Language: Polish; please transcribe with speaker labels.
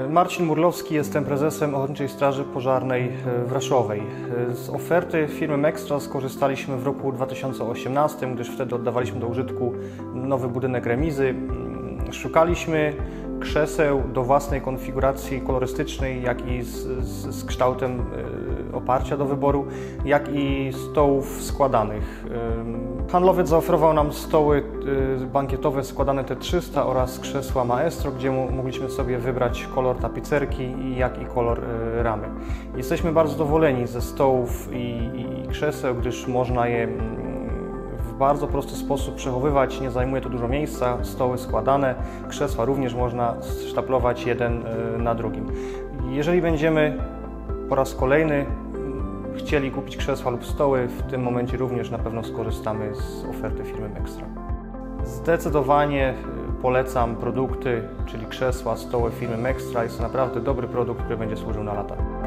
Speaker 1: Marcin Murlowski, jestem prezesem Ochotniczej Straży Pożarnej w Raszowej. Z oferty firmy Mextra skorzystaliśmy w roku 2018, gdyż wtedy oddawaliśmy do użytku nowy budynek remizy. Szukaliśmy krzeseł do własnej konfiguracji kolorystycznej, jak i z kształtem oparcia do wyboru, jak i stołów składanych. Handlowiec zaoferował nam stoły bankietowe składane T300 oraz krzesła Maestro, gdzie mogliśmy sobie wybrać kolor tapicerki, jak i kolor ramy. Jesteśmy bardzo zadowoleni ze stołów i krzeseł, gdyż można je w bardzo prosty sposób przechowywać, nie zajmuje to dużo miejsca, stoły składane, krzesła również można sztaplować jeden na drugim. Jeżeli będziemy po raz kolejny chcieli kupić krzesła lub stoły, w tym momencie również na pewno skorzystamy z oferty firmy Mextra. Zdecydowanie polecam produkty, czyli krzesła, stoły firmy Mextra. Jest to naprawdę dobry produkt, który będzie służył na lata.